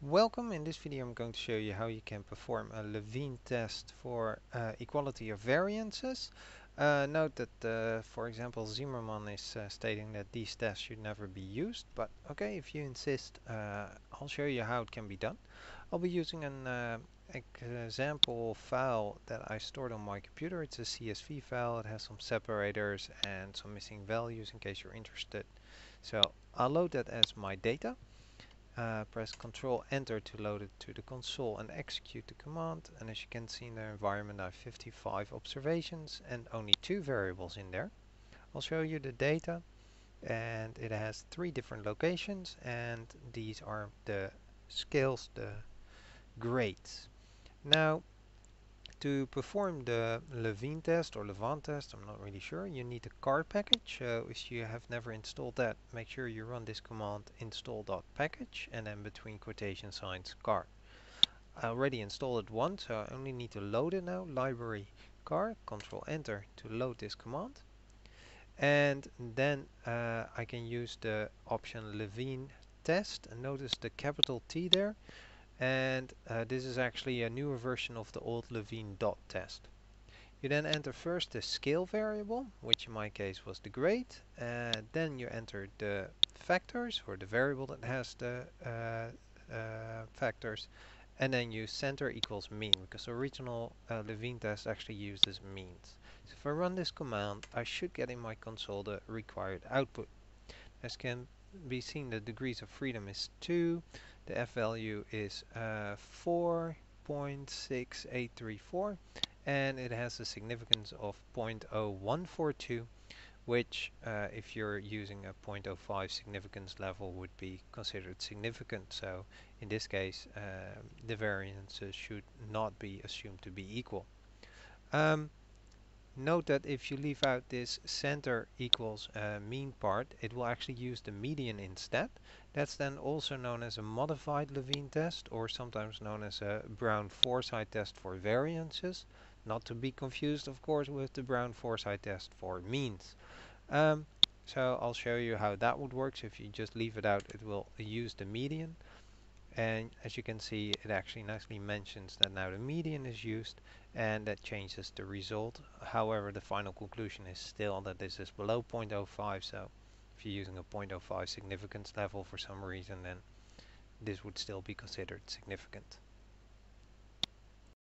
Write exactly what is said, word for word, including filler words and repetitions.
Welcome. In this video I'm going to show you how you can perform a Levene test for uh, equality of variances. Uh, note that uh, for example Zimmerman is uh, stating that these tests should never be used, but okay, if you insist, uh, I'll show you how it can be done. I'll be using an uh, example file that I stored on my computer. It's a C S V file. It has some separators and some missing values in case you're interested. So I'll load that as my data. Uh, press Control Enter to load it to the console and execute the command. And as you can see in the environment, I have fifty-five observations and only two variables in there. I'll show you the data, and it has three different locations, and these are the scales, the grades. Now, to perform the Levene test or Levene test, I'm not really sure, you need a car package. So if you have never installed that, make sure you run this command install.package and then between quotation signs car. I already installed it once, so I only need to load it now. Library car, Control Enter to load this command. And then uh, I can use the option Levene test, and notice the capital T there. And uh, this is actually a newer version of the old Levene dot test. You then enter first the scale variable, which in my case was the grade, and then you enter the factors, or the variable that has the uh, uh, factors, and then you center equals mean, because the original uh, Levene test actually uses means. So if I run this command, I should get in my console the required output. As can be seen, the degrees of freedom is two, the F value is uh, four point six eight three four, and it has a significance of zero point zero one four two, which uh, if you're using a zero point zero five significance level would be considered significant. So in this case uh, the variances should not be assumed to be equal. Um, Note that if you leave out this center equals uh, mean part, it will actually use the median instead. That's then also known as a modified Levene test, or sometimes known as a Brown-Forsyth test for variances. Not to be confused, of course, with the Brown-Forsyth test for means. Um, so I'll show you how that would work. So if you just leave it out, it will use the median. And as you can see, it actually nicely mentions that now the median is used, and that changes the result. However, the final conclusion is still that this is below zero point zero five, so if you're using a zero point zero five significance level for some reason, then this would still be considered significant.